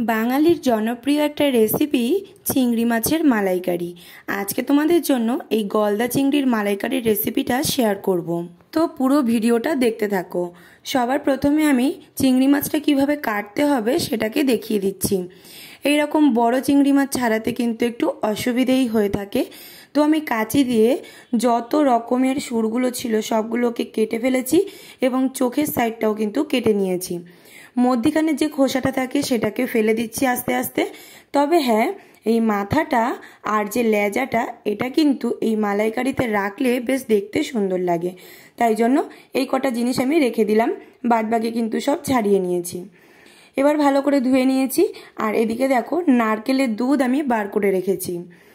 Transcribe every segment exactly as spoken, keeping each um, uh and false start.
বাঙালির জনপ্রিয় একটা রেসিপি চিংড়ি মাছের মালাইকারি। আজকে তোমাদের জন্য এই গলদা চিংড়ির মালাইকারির রেসিপিটা শেয়ার করব। তো পুরো ভিডিওটা দেখতে থাকো। সবার প্রথমে আমি চিংড়ি মাছটা কিভাবে কাটতে হবে সেটাকে দেখিয়ে দিচ্ছি। এই রকম বড় চিংড়ি মাছ ছাড়াতে কিন্তু একটু অসুবিধেই হয়ে থাকে। তো আমি কাঁচি দিয়ে যত রকমের সুরগুলো ছিল সবগুলোকে কেটে ফেলেছি এবং চোখের সাইডটাও কিন্তু কেটে নিয়েছি। মধ্যিখানে যে খোসাটা থাকে সেটাকে ফেলে দিচ্ছি আস্তে আস্তে। তবে হ্যাঁ, এই মাথাটা আর যে লেজাটা এটা কিন্তু এই মালাইকারিতে রাখলে বেশ দেখতে সুন্দর লাগে, তাই জন্য এই কটা জিনিস আমি রেখে দিলাম। বাদ বাকি কিন্তু সব ছাড়িয়ে নিয়েছি। এবার ভালো করে ধুয়ে নিয়েছি। আর এদিকে দেখো, নারকেলের দুধ আমি বার করে রেখেছি।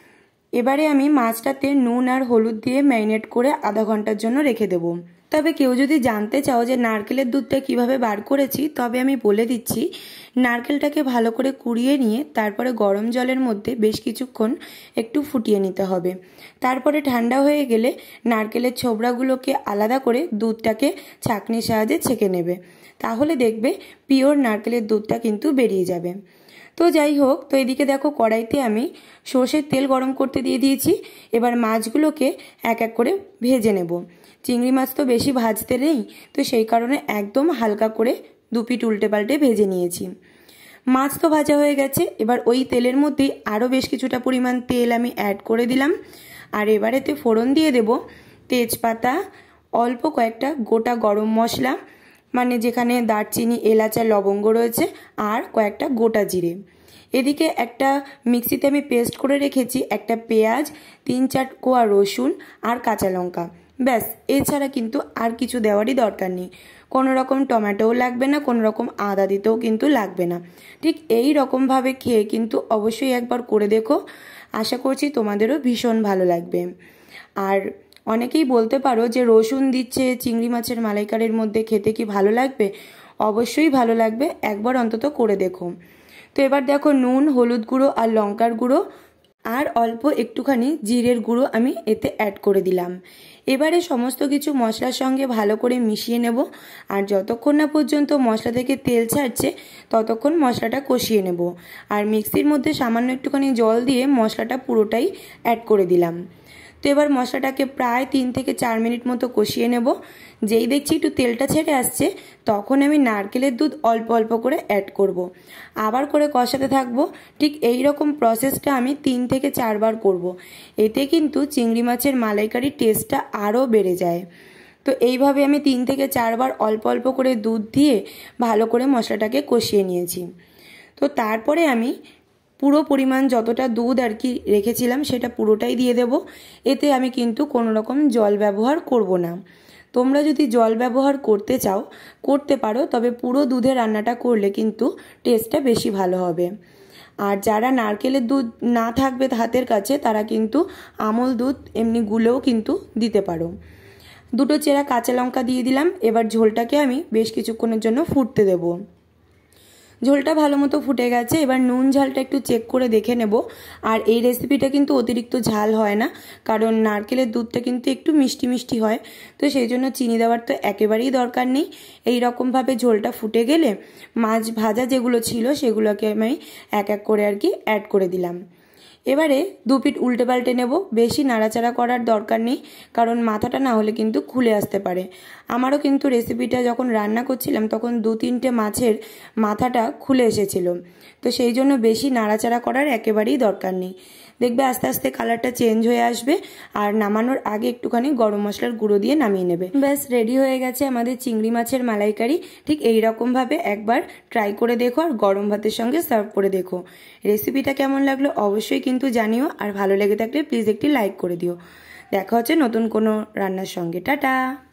এবারে আমি মাছটাতে নুন আর হলুদ দিয়ে ম্যারিনেট করে আধা ঘন্টার জন্য রেখে দেবো। তবে কেউ যদি জানতে চাও যে নারকেলের দুধটা কিভাবে বার করেছি, তবে আমি বলে দিচ্ছি। নারকেলটাকে ভালো করে কুড়িয়ে নিয়ে তারপরে গরম জলের মধ্যে বেশ কিছুক্ষণ একটু ফুটিয়ে নিতে হবে। তারপরে ঠান্ডা হয়ে গেলে নারকেলের ছোবড়াগুলোকে আলাদা করে দুধটাকে ছাঁকনির সাহায্যে ছেঁকে নেবে। তাহলে দেখবে পিওর নারকেলের দুধটা কিন্তু বেরিয়ে যাবে। তো যাই হোক, তো এদিকে দেখো কড়াইতে আমি সর্ষের তেল গরম করতে দিয়ে দিয়েছি। এবার মাছগুলোকে এক এক করে ভেজে নেব। চিংড়ি মাছ তো বেশি ভাজতে নেই, তো সেই কারণে একদম হালকা করে দু পিঠ উল্টে পাল্টে ভেজে নিয়েছি। মাছ তো ভাজা হয়ে গেছে। এবার ওই তেলের মধ্যেই আরও বেশ কিছুটা পরিমাণ তেল আমি অ্যাড করে দিলাম। আর এবারেতে ফোড়ন দিয়ে দেব তেজপাতা, অল্প কয়েকটা গোটা গরম মশলা, মানে যেখানে দারচিনি, এলাচ আর লবঙ্গ রয়েছে, আর কয়েকটা গোটা জিরে। এদিকে একটা মিক্সিতে আমি পেস্ট করে রেখেছি একটা পেঁয়াজ, তিন চার কোয়া রসুন আর কাঁচা লঙ্কা। ব্যাস, এছাড়া কিন্তু আর কিছু দেওয়ারই দরকার নেই। কোনো রকম টমেটোও লাগবে না, কোনো রকম আদা দিতেও কিন্তু লাগবে না। ঠিক এই রকমভাবে খেয়ে কিন্তু অবশ্যই একবার করে দেখো। আশা করছি তোমাদেরও ভীষণ ভালো লাগবে। আর অনেকেই বলতে পারো যে রসুন দিচ্ছে চিংড়ি মাছের মালাইকারির মধ্যে, খেতে কি ভালো লাগবে? অবশ্যই ভালো লাগবে, একবার অন্তত করে দেখো। তো এবার দেখো, নুন, হলুদ গুঁড়ো আর লঙ্কার গুঁড়ো আর অল্প একটুখানি জিরের গুঁড়ো আমি এতে অ্যাড করে দিলাম। এবারে সমস্ত কিছু মশলার সঙ্গে ভালো করে মিশিয়ে নেব। আর যতক্ষণ না পর্যন্ত মশলা থেকে তেল ছাড়ছে ততক্ষণ মশলাটা কষিয়ে নেব। আর মিক্সির মধ্যে সামান্য একটুখানি জল দিয়ে মশলাটা পুরোটাই অ্যাড করে দিলাম। তো এবার মশলাটাকে প্রায় তিন থেকে চার মিনিট মতো কষিয়ে নেব। যেই দেখছি একটু তেলটা ছেড়ে আসছে, তখন আমি নারকেলের দুধ অল্প অল্প করে অ্যাড করব। আবার করে কষাতে থাকবো। ঠিক এই রকম প্রসেসটা আমি তিন থেকে চারবার করব। এতে কিন্তু চিংড়ি মাছের মালাইকারির টেস্টটা আরও বেড়ে যায়। তো এইভাবে আমি তিন থেকে চারবার অল্প অল্প করে দুধ দিয়ে ভালো করে মশলাটাকে কষিয়ে নিয়েছি। তো তারপরে আমি পুরো পরিমাণ যতটা দুধ আর কি রেখেছিলাম সেটা পুরোটাই দিয়ে দেব। এতে আমি কিন্তু কোনো রকম জল ব্যবহার করব না। তোমরা যদি জল ব্যবহার করতে চাও করতে পারো, তবে পুরো দুধে রান্নাটা করলে কিন্তু টেস্টটা বেশি ভালো হবে। আর যারা নারকেলের দুধ না থাকবে হাতের কাছে, তারা কিন্তু আমল দুধ এমনি গুলেও কিন্তু দিতে পারো। দুটো চেরা কাঁচা লঙ্কা দিয়ে দিলাম। এবার ঝোলটাকে আমি বেশ কিছুক্ষণের জন্য ফুটতে দেবো। ঝোলটা ভালো মতো ফুটে গেছে। এবার নুন ঝালটা একটু চেক করে দেখে নেব। আর এই রেসিপিটা কিন্তু অতিরিক্ত ঝাল হয় না, কারণ নারকেলের দুধটা কিন্তু একটু মিষ্টি মিষ্টি হয়। তো সেই জন্য চিনি দেওয়ার তো একেবারেই দরকার নেই। এই রকমভাবে ঝোলটা ফুটে গেলে মাছ ভাজা যেগুলো ছিল সেগুলোকে আমি এক এক করে আর কি অ্যাড করে দিলাম। এবারে দু পিঠ উল্টে পাল্টে নেব। বেশি নাড়াচাড়া করার দরকার নেই, কারণ মাথাটা না হলে কিন্তু খুলে আসতে পারে। আমারও কিন্তু রেসিপিটা যখন রান্না করছিলাম তখন দু তিনটে মাছের মাথাটা খুলে এসেছিল। তো সেই জন্য বেশি নাড়াচাড়া করার একেবারেই দরকার নেই। দেখবে আস্তে আস্তে কালারটা চেঞ্জ হয়ে আসবে। আর নামানোর আগে একটুখানি গরম মশলার গুঁড়ো দিয়ে নামিয়ে নেবে। ব্যাস, রেডি হয়ে গেছে আমাদের চিংড়ি মাছের মালাইকারি। ঠিক এই রকমভাবে একবার ট্রাই করে দেখো আর গরম ভাতের সঙ্গে সার্ভ করে দেখো। রেসিপিটা কেমন লাগলো অবশ্যই কিন্তু জানিও। আর ভালো লেগে থাকলে প্লিজ একটি লাইক করে দিও। দেখা হচ্ছে নতুন কোনো রান্নার সঙ্গে। টাটা।